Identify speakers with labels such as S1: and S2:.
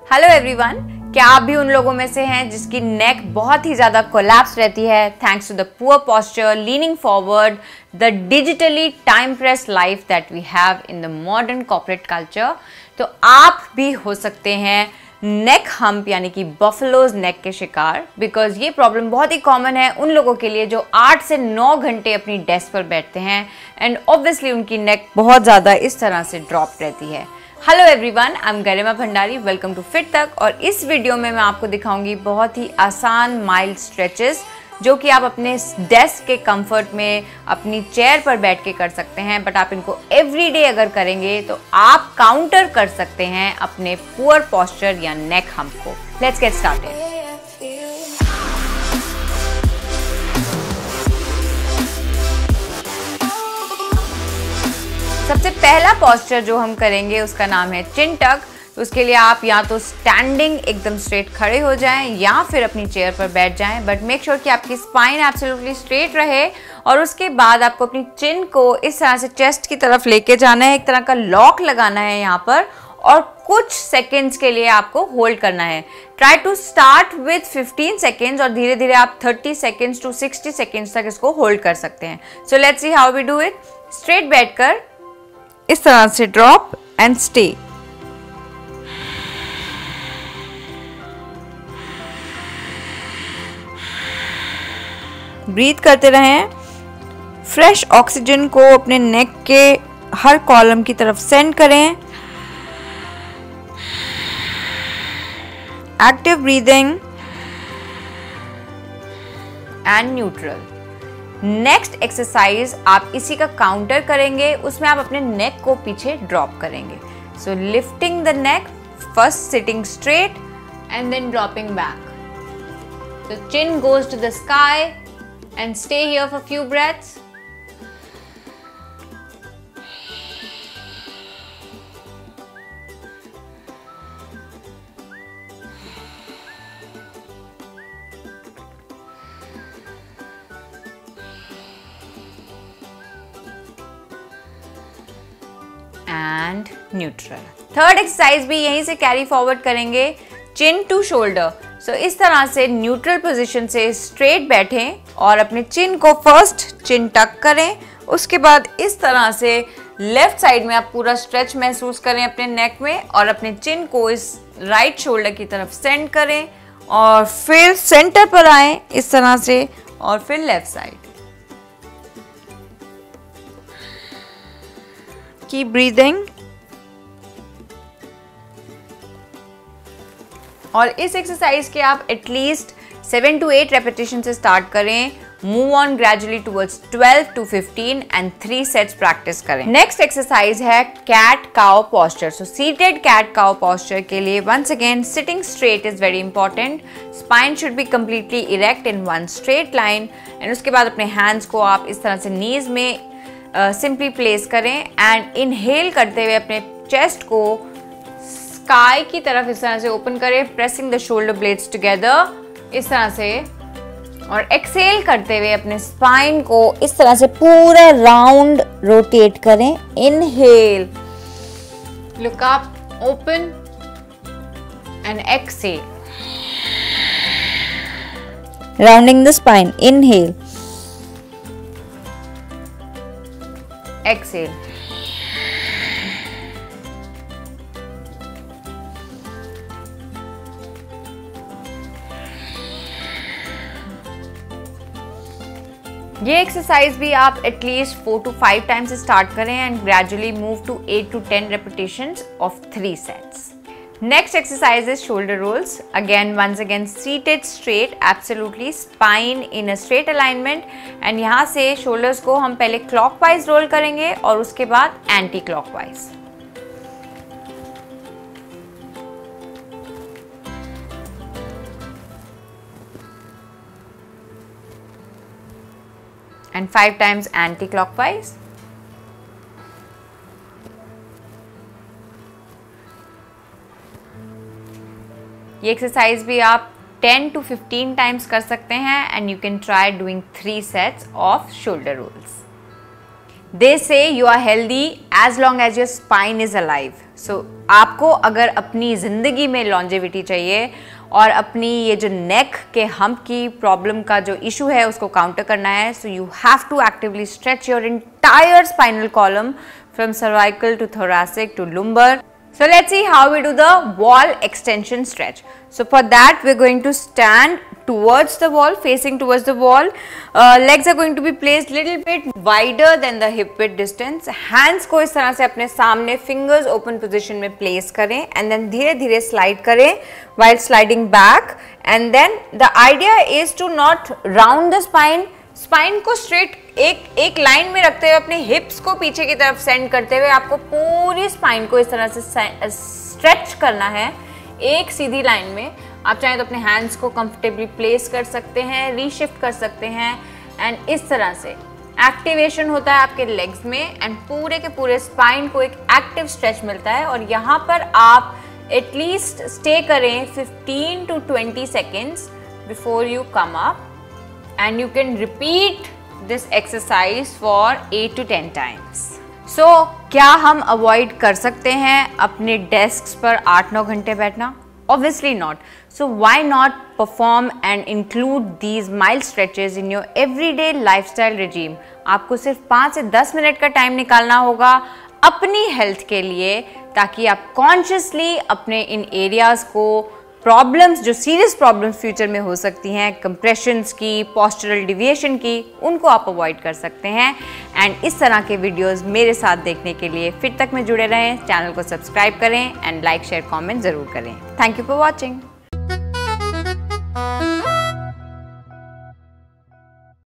S1: Hello everyone, क्या आप भी उन लोगों में से हैं जिसकी नेक बहुत ही ज़्यादा कोलैप्स रहती है thanks to the poor posture, leaning forward, the digitally time press life that we have in the modern corporate culture. तो आप भी हो सकते हैं नेक हम्प यानी कि बफलोज नेक के शिकार, बिकॉज ये प्रॉब्लम बहुत ही कॉमन है उन लोगों के लिए जो 8 से 9 घंटे अपनी डेस्क पर बैठते हैं एंड ऑब्वियसली उनकी नेक बहुत ज़्यादा इस तरह से ड्रॉप रहती है। Hello everyone, I am Garima Bhandari, welcome to Fit Tak. और इस वीडियो में मैं आपको दिखाऊंगी बहुत ही आसान माइल्ड स्ट्रेचेस जो कि आप अपने डेस्क के कंफर्ट में अपनी चेयर पर बैठ के कर सकते हैं। बट आप इनको एवरीडे अगर करेंगे तो आप काउंटर कर सकते हैं अपने पुअर पोस्चर या नेक हम्प को। Let's get started. सबसे पहला पोस्चर जो हम करेंगे उसका नाम है चिन टक। उसके लिए आप या तो स्टैंडिंग एकदम स्ट्रेट खड़े हो जाएं या फिर अपनी चेयर पर बैठ जाएं, बट मेक श्योर कि आपकी स्पाइन एब्सोल्युटली स्ट्रेट रहे। और उसके बाद आपको अपनी चिन को इस तरह से चेस्ट की तरफ लेके जाना है, एक तरह का लॉक लगाना है यहाँ पर, और कुछ सेकेंड्स के लिए आपको होल्ड करना है। Try to start with 15 seconds और धीरे धीरे आप 30 सेकेंड्स टू 60 सेकेंड्स तक इसको होल्ड कर सकते हैं। So let's see how we do it. Straight बैठकर इस तरह से ड्रॉप एंड स्टे। ब्रीथ करते रहें। फ्रेश ऑक्सीजन को अपने नेक के हर कॉलम की तरफ सेंड करें। Active breathing and neutral. Next exercise आप इसी का काउंटर करेंगे, उसमें आप अपने नेक को पीछे ड्रॉप करेंगे। So lifting the neck, first sitting straight and then dropping back. So chin goes to the sky and stay here for few breaths. And neutral. Third exercise भी यहीं से कैरी फॉरवर्ड करेंगे, चिन टू शोल्डर। सो इस तरह से neutral position से straight बैठें और अपने चिन को फर्स्ट चिन टक करें। उसके बाद इस तरह से लेफ्ट साइड में आप पूरा स्ट्रेच महसूस करें अपने नेक में और अपने चिन को इस राइट शोल्डर की तरफ सेंड करें और फिर सेंटर पर आए इस तरह से और फिर लेफ्ट साइड। Keep breathing. और इस एक्सरसाइज के आप एटलीस्ट 7 to 8 रेपिटेशन से स्टार्ट करें। Move on gradually towards 12 to 15 and 3 sets practice करें। नेक्स्ट एक्सरसाइज है cat cow posture. So seated cat cow posture के लिए once again sitting straight is very important. Spine should be completely erect in one straight line and उसके बाद अपने hands को आप इस तरह से नीज में सिंपली प्लेस करें एंड इनहेल करते हुए अपने चेस्ट को स्काई की तरफ इस तरह से ओपन करें, pressing the shoulder blades together इस तरह से। और एक्सेल करते हुए अपने स्पाइन को इस तरह से पूरा राउंड रोटेट करें। Inhale, look up, open and exhale, rounding the spine. Inhale, exhale. ये एक्सरसाइज भी आप एटलीस्ट 4 to 5 टाइम्स स्टार्ट करें and gradually move to 8 to 10 repetitions of 3 sets. Next exercise is shoulder rolls. Again, once again seated straight, absolutely spine in a straight alignment. and यहाँ से shoulders को हम पहले clockwise roll करेंगे और उसके बाद anti clockwise. and 5 times anti clockwise. ये एक्सरसाइज भी आप 10 to 15 टाइम्स कर सकते हैं and you can try doing 3 sets of shoulder rolls. They say you are healthy as long as your spine is alive. So आपको अगर अपनी ज़िंदगी में लॉन्जेविटी चाहिए और अपनी ये जो नेक के हम्प की प्रॉब्लम का जो इशू है उसको काउंटर करना है, so you have to actively stretch your entire spinal column from cervical to thoracic to lumbar. So let's see how we do the wall extension stretch. So for that we're going to stand towards the wall, facing towards the wall. Legs are going to be placed little bit wider than the hip width distance. Hands को इस तरह से अपने सामने fingers open position में place करें and then धीरे धीरे slide करें while sliding back. And then the idea is to not round the spine. Spine को स्ट्रेट एक लाइन में रखते हुए अपने हिप्स को पीछे की तरफ सेंड करते हुए आपको पूरी स्पाइन को इस तरह से स्ट्रेच करना है एक सीधी लाइन में। आप चाहें तो अपने हैंड्स को कंफर्टेबली प्लेस कर सकते हैं, रीशिफ्ट कर सकते हैं एंड इस तरह से एक्टिवेशन होता है आपके लेग्स में एंड पूरे के पूरे स्पाइन को एक एक्टिव स्ट्रेच मिलता है। और यहाँ पर आप एटलीस्ट स्टे करें 15 to 20 seconds before you come up and you can repeat this exercise for 8 to 10 times. So क्या हम avoid कर सकते हैं अपने desks पर 8-9 घंटे बैठना? Obviously not. So why not perform and include these mild stretches in your everyday lifestyle regime? आपको सिर्फ 5 से 10 मिनट का टाइम निकालना होगा अपनी हेल्थ के लिए ताकि आप कॉन्शियसली अपने इन एरियाज को प्रॉब्लम्स जो सीरियस प्रॉब्लम्स फ्यूचर में हो सकती हैं, कंप्रेशंस की, पोस्चरल डिविएशन की, उनको आप अवॉइड कर सकते हैं। एंड इस तरह के वीडियोस मेरे साथ देखने के लिए फिर तक में जुड़े रहें, चैनल को सब्सक्राइब करें एंड लाइक शेयर कमेंट ज़रूर करें। Thank you for watching.